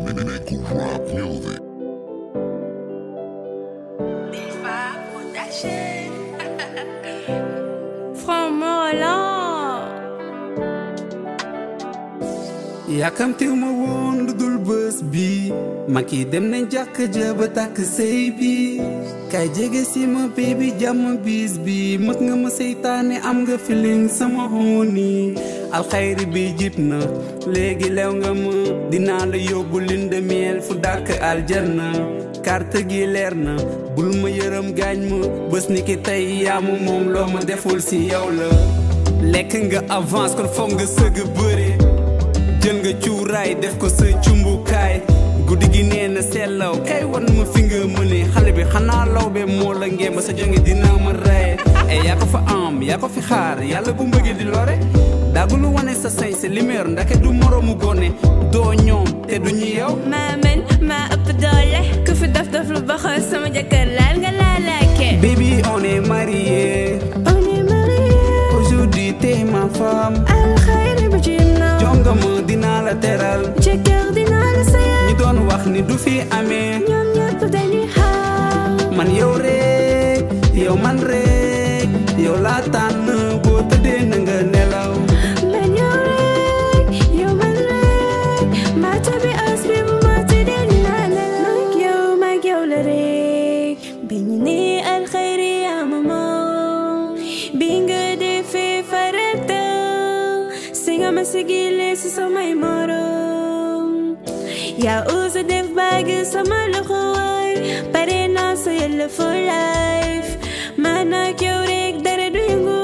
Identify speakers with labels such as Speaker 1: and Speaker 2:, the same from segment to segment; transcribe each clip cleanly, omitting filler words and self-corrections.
Speaker 1: Neegurap music.
Speaker 2: Delfa, production. Franc-Molant.
Speaker 3: yàkkamtiwuma woon lu dul bés bi maki dem nañ jàkk ja ba tàkk sëy bi kay jege si ma baby jàmm bis bi mët nga ma seytaane am nga feeling sama honi alxayri bi jib na léegi lew nga ma dinaa la yóbbu linde miel fu dàkk aljanna carte gi leer na bul ma yërëm gaañ ma bés ni ki tey yaamu moom loo ma deful si yow la lekk nga avance kon foog nga sëgg bëre jël nga cuuraay def ko sa cumbukaay guddi gi nee na sellaw kay wan ma fi nga mëne xale bi xanaa law be moo la ngeen ba sa jonge dina ma rey e yaa ko fa am yaa ko fi xaar yàlla bu mbëggee di lore daagulu wane sa sañ sa limeer ndake du moroomu gone doo ñoom te du ñu yow
Speaker 2: maa mën maa ëpp doole ku fi daf daf lu baxal sama jëkkër laal nga laalaake
Speaker 3: baby on est mariés aujourd'hui t'es ma femme
Speaker 2: alxayri bu jim na
Speaker 3: jonga ma dinaa la teral
Speaker 2: jëkkër dinaa la sayal
Speaker 3: ñi doon wax ni du fi amee
Speaker 2: ñoom ñëpp dañuy xaar
Speaker 3: man yow rek yow man rek yow laa tànn boo tëddee na nga nelaw
Speaker 2: man yow rek yow man rek maa tabi as bi bu ma tëddee dinaa nelaw mag yow la rek bi ñu ne alxayri yaa ma moom bi nga defee farata si nga ma sigile si samay morom yaa usa def baag sama loxo waay pare naa sa yàlla for life man ak yow rek dara du yëngu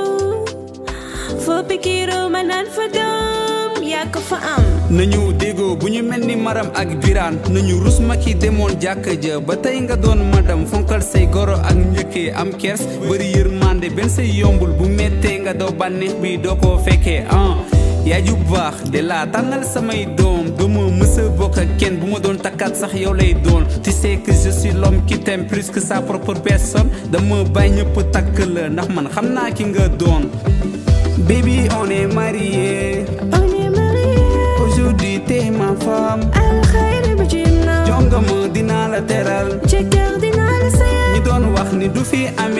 Speaker 2: foo pikiro ma naan fa doom yaa ko fa am
Speaker 3: nañu déggoo bu ñu mel ni maram ak biraan nañu rus ma ki demoon jàkk ja ba tey nga doon madam fonkal say goro ak njëkkee am kers bari yërmande benn say yombul bu mettee nga daw bànneex bi doo ko fekkee yaa ju baax de laa tànnal samay doom duma mësa bokk ak kenn bu ma doon takkaat sax yow lay doon tu sais que je suis l'homme qui t'aime plus que sa propre personne dama bàyyi ñëpp takk la ndax man xam naa ki nga doon baby on est mariés aujourd'hui t'es ma femme
Speaker 2: alxayri bu jim na
Speaker 3: jonga ma dinaa la teral
Speaker 2: jëkkër dinaa la sayal
Speaker 3: ñi doon wax ni du fi am